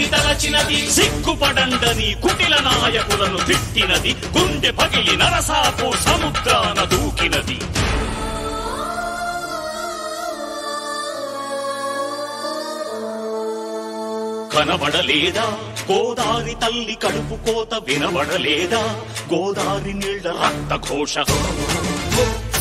తలచినది తలచినది సిగ్గుపడండని కుటిల నాయకులను తిట్టినది గుండె పగిలి నరసాపు సముద్రాన దూకినది కనబడలేదా గోదారి తల్లి కడుపు కోత వినబడలేదా గోదారి నీళ్ల రక్త ఘోష